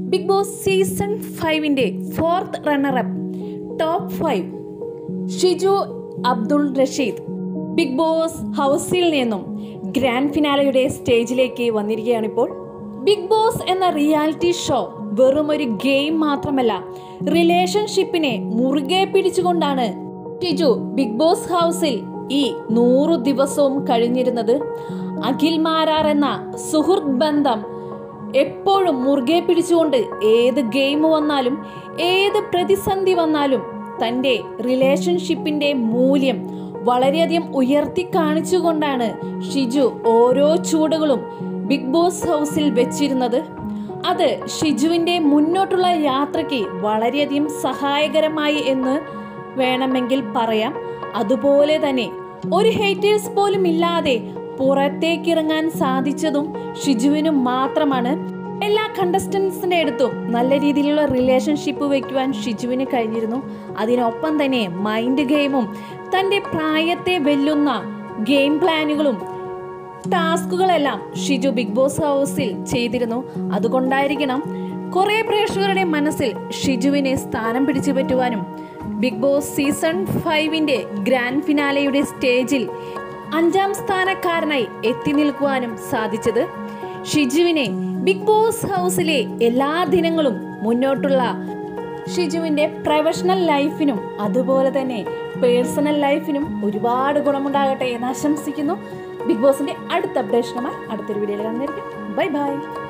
Big Boss season 5-ന്റെ 4th runner up top 5 Shiju Abdul Rasheed Bigg Boss ഹൗസിൽ നിന്നും ഗ്രാൻഡ് ഫിനാലയുടെ സ്റ്റേജിലേക്ക് വന്നിരിക്കുകയാണിപ്പോൾ. ബിഗ് ബോസ് എന്ന റിയാലിറ്റി ഷോ വെറും ഒരു ഗെയിം മാത്രമല്ല, റിലേഷൻഷിപ്പിനെ മുറുകെ പിടിച്ചുകൊണ്ടാണ് ഷിജു ബിഗ് ബോസ് ഹൗസിൽ ഈ 100 ദിവസവും കഴിഞ്ഞിരുന്നത്. അഖിൽ മാരാർ എന്ന സുഹൃത്ത് ബന്ധം എപ്പോഴും മുറുകെ പിടിച്ചുകൊണ്ട് ഏത് ഗെയിം വന്നാലും ഏത് പ്രതിസന്ധി വന്നാലും തൻ്റെ റിലേഷൻഷിപ്പിൻ്റെ മൂല്യം വളരെയധികം ഉയർത്തി കാണിച്ചുകൊണ്ടാണ് ഷിജു ഓരോ ചൂടുകളും ബിഗ് ബോസ് ഹൗസിൽ വെച്ചിരുന്നത്. അത് ഷിജുവിൻ്റെ മുന്നോട്ടുള്ള യാത്രയ്ക്ക് വളരെയധികം സഹായകരമായി എന്ന് വേണമെങ്കിൽ പറയാം. അതുപോലെ തന്നെ ഒരു ഹേറ്റേഴ്സ് പോലും ഇല്ലാതെ പുറത്തേക്കിറങ്ങാൻ സാധിച്ചതും ഷിജുവിന് മാത്രമാണ്. എല്ലാ കണ്ടസ്റ്റൻസിൻ്റെ അടുത്തും നല്ല രീതിയിലുള്ള റിലേഷൻഷിപ്പ് വയ്ക്കുവാൻ ഷിജുവിന് കഴിഞ്ഞിരുന്നു. അതിനൊപ്പം തന്നെ മൈൻഡ് ഗെയിമും തൻ്റെ പ്രായത്തെ വെല്ലുന്ന ഗെയിം പ്ലാനുകളും ടാസ്കുകളെല്ലാം ഷിജു ബിഗ് ബോസ് ഹൗസിൽ ചെയ്തിരുന്നു. അതുകൊണ്ടായിരിക്കണം കുറേ പ്രേക്ഷകരുടെ മനസ്സിൽ ഷിജുവിനെ സ്ഥാനം പിടിച്ചു പറ്റുവാനും ബിഗ് ബോസ് സീസൺ 5-ന്റെ ഗ്രാൻഡ് ഫിനാലയുടെ സ്റ്റേജിൽ 5ാം സ്ഥാനക്കാരനായി എത്തി നിൽക്കുവാനും സാധിച്ചത്. ഷിജുവിനെ ബിഗ് ബോസ് ഹൗസിലെ എല്ലാ ദിനങ്ങളും മുന്നോട്ടുള്ള ഷിജുവിൻ്റെ പ്രൊഫഷണൽ ലൈഫിനും അതുപോലെ തന്നെ പേഴ്സണൽ ലൈഫിനും ഒരുപാട് ഗുണമുണ്ടാകട്ടെ എന്ന് ആശംസിക്കുന്നു. ബിഗ് ബോസിന്റെ അടുത്ത അപ്ഡേഷനുമായി അടുത്തൊരു വീഡിയോയിൽ കാണുന്നതായിരിക്കും. Bye bye.